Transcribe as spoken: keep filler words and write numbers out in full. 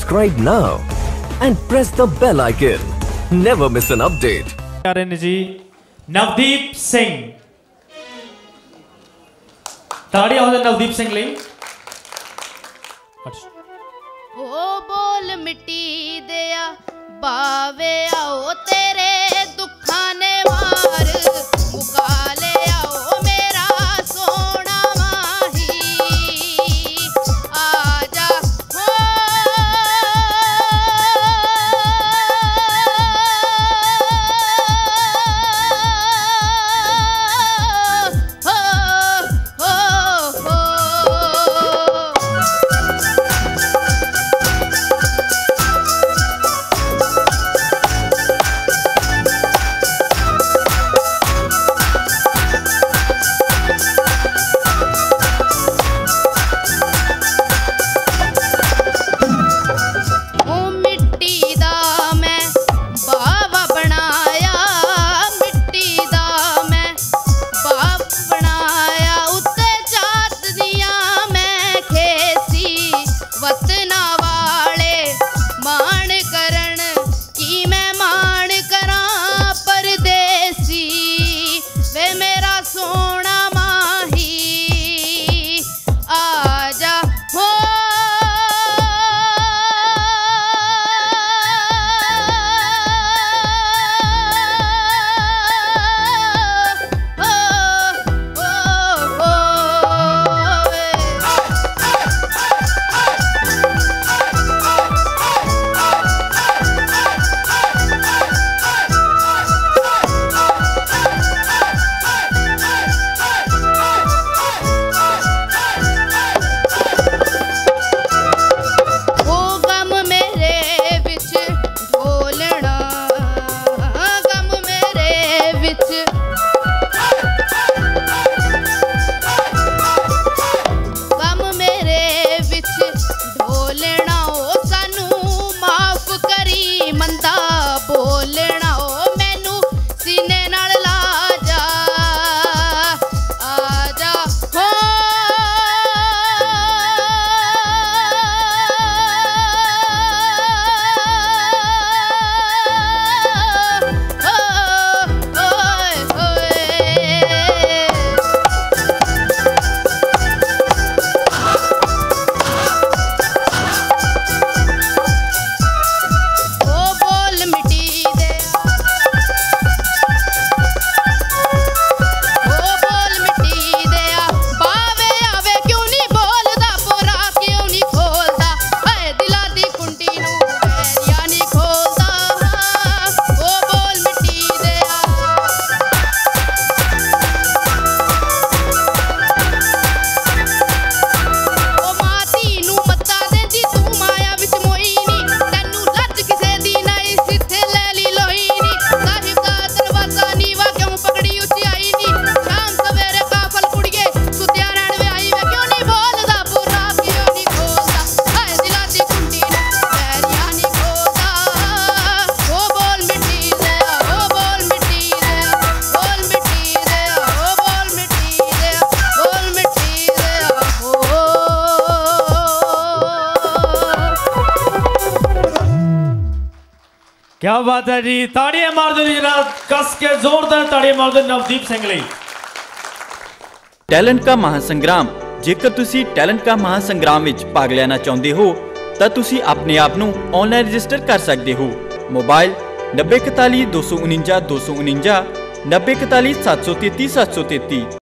Subscribe now and press the bell icon. Never miss an update. जी नवदीप सिंह ताड़ियां हो नवदीप सिंह ਲਈ ओ बोल मिट्टी दिया बावे आओ तेरे दुखा ने मार मुका ले आओ मेरा सोना माही आजा हो हो हो हो क्या बात है जी ताड़ियां मार दो जनाब कस के जोरदार ताड़ियां मार दो नवदीप सिंह ਲਈ टैलेंट का महासंग्राम जेकर तुसी टैलेंट का महासंग्राम विच भाग लेना चाहते हो तो तुसी अपने आप नू ऑनलाइन रजिस्टर कर सकते हो। मोबाइल नब्बे इकताली दो सौ उनंजा दो सौ उनंजा नब्बे इकताली सात सौ तेती सात सौ तेती।